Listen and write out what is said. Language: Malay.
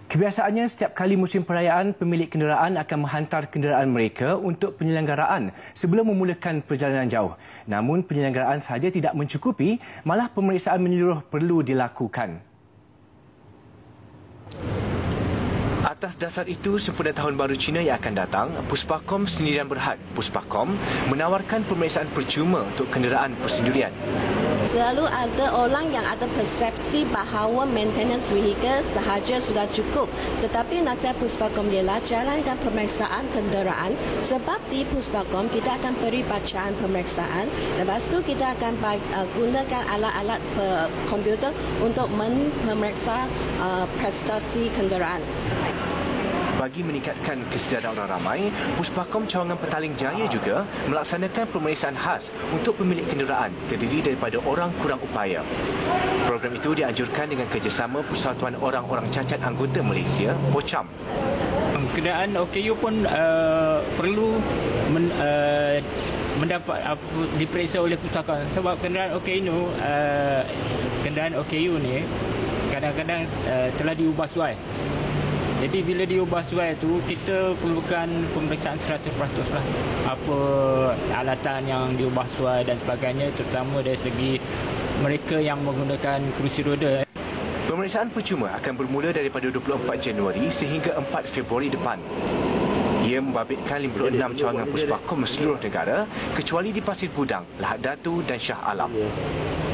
Kebiasaannya setiap kali musim perayaan, pemilik kenderaan akan menghantar kenderaan mereka untuk penyelenggaraan sebelum memulakan perjalanan jauh. Namun penyelenggaraan sahaja tidak mencukupi, malah pemeriksaan menyeluruh perlu dilakukan. Atas dasar itu, sempena Tahun Baru Cina yang akan datang, Puspakom Sendirian Berhad, Puspakom, menawarkan pemeriksaan percuma untuk kenderaan persendirian. Selalu ada orang yang ada persepsi bahawa maintenance vehicle sahaja sudah cukup. Tetapi nasihat Puspakom ialah jalankan pemeriksaan kenderaan, sebab di Puspakom kita akan beri bacaan pemeriksaan. Lepas tu kita akan gunakan alat-alat komputer untuk memeriksa prestasi kenderaan. Bagi meningkatkan kesedaran orang ramai, Puspakom Cawangan Petaling Jaya juga melaksanakan pemeriksaan khas untuk pemilik kenderaan terdiri daripada orang kurang upaya. Program itu dianjurkan dengan kerjasama Persatuan Orang-Orang Cacat Anggota Malaysia, POCAM. Kenderaan OKU pun perlu mendapat diperiksa oleh Puspakom, sebab kenderaan OKU ni kadang-kadang telah diubah suai. Jadi bila diubah suai itu, kita perlukan pemeriksaan 100% lah. Apa alatan yang diubah suai dan sebagainya, terutama dari segi mereka yang menggunakan kerusi roda. Pemeriksaan percuma akan bermula daripada 24 Januari sehingga 4 Februari depan. Ia membabitkan 56 cawangan Puspakom seluruh negara kecuali di Pasir Gudang, Lahad Datu dan Shah Alam.